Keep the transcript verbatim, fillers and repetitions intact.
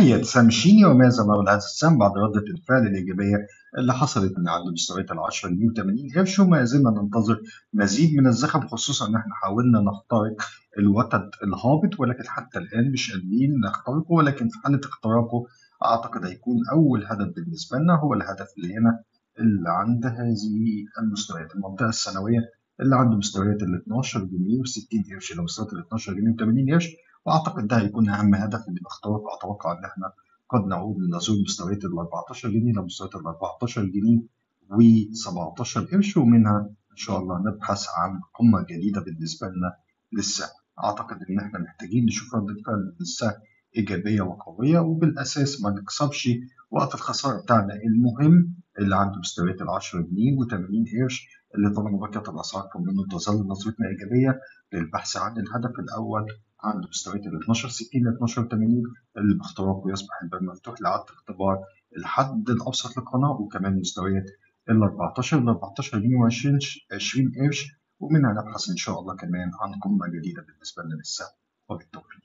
نهاية سهم شيني وماذا بعد هذا السهم بعد ردة الفعل الإيجابية اللي حصلت من عند مستويات ال عشرة جنيه وثمانين قرش، وما زلنا ننتظر مزيد من الزخم، خصوصا إن إحنا حاولنا نخترق الوتد الهابط ولكن حتى الآن مش قادرين نخترقه. ولكن في حالة اختراقه أعتقد هيكون أول هدف بالنسبة لنا هو الهدف اللي هنا اللي عند هذه المستويات، المنطقة السنوية اللي عند مستويات ال اتناشر جنيه وستين قرش إلى مستويات ال اتناشر جنيه وثمانين قرش. واعتقد ده هيكون اهم هدف اللي نخترقه. اتوقع ان احنا قد نعود لنزول مستويات ال اربعتاشر جنيه لمستويات ال اربعتاشر جنيه و17 قرش، ومنها ان شاء الله نبحث عن قمه جديده بالنسبه لنا للسهم. اعتقد ان احنا محتاجين نشوف رده فعل للسهم ايجابيه وقويه، وبالاساس ما نكسبش وقت الخساره بتاعنا المهم اللي عنده مستويات ال عشرة جنيه و80 قرش، اللي طالما بقيت الاسعار منه تظل نظرتنا ايجابيه للبحث عن الهدف الاول عند مستويات ال اتناشر ستين ل اتناشر تمانين، اللي باختراقه يصبح الباب مفتوح لإعادة اختبار الحد الأوسط للقناة، وكمان مستويات ال اربعتاشر ل اربعتاشر جنيه و20 عشرين قرش، ومنها نبحث إن شاء الله كمان عن قمة جديدة بالنسبة لنا للسهم. وبالتوفيق.